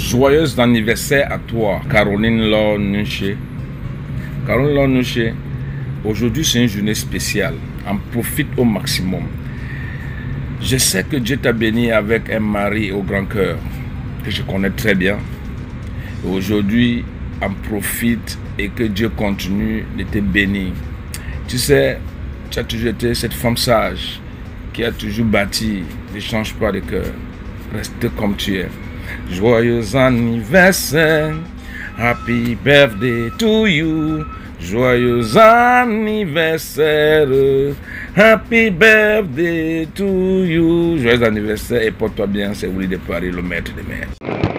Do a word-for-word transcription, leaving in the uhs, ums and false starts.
Joyeux anniversaire à toi, Caroline Laure Nuché. Caroline Laure Nuché, aujourd'hui c'est une journée spéciale. En profite au maximum. Je sais que Dieu t'a béni avec un mari au grand cœur, que je connais très bien. Aujourd'hui, en profite et que Dieu continue de te bénir. Tu sais, tu as toujours été cette femme sage qui a toujours bâti. Ne change pas de cœur. Reste comme tu es. Joyeux anniversaire. Happy birthday to you. Joyeux anniversaire. Happy birthday to you. Joyeux anniversaire et porte-toi bien. C'est Willy de Paris, le maître des maîtres.